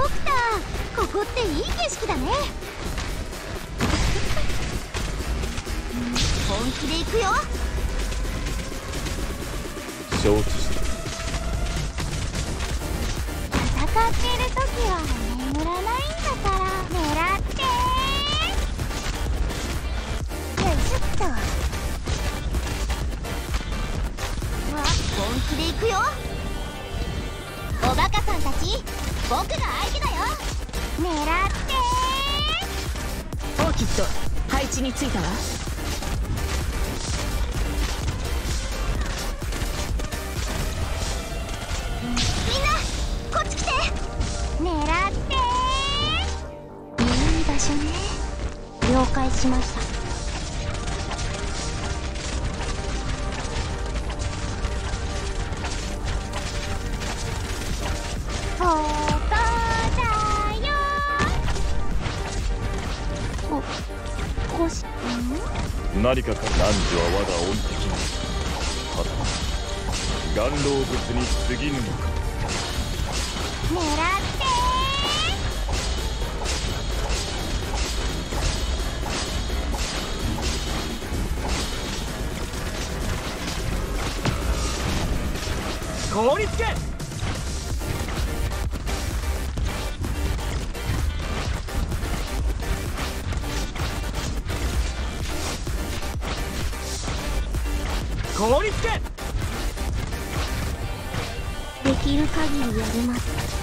クター、ここっていい景色だね。本気で行くよ。 承知した。 戦っている時は眠らないんだから狙って。よいしょっと。本気で行くよ。おバカさんたち、僕が相手だよ。狙って。 オーキッド、配置についたわ。 みんなこっち来て。狙って。いい場所ね。了解しました。ここだよ。 何かか。汝は我が恩敵にはた岩老物に過ぎぬのか。 狙って凍りつけ。凍りつけ。 できる限りやります。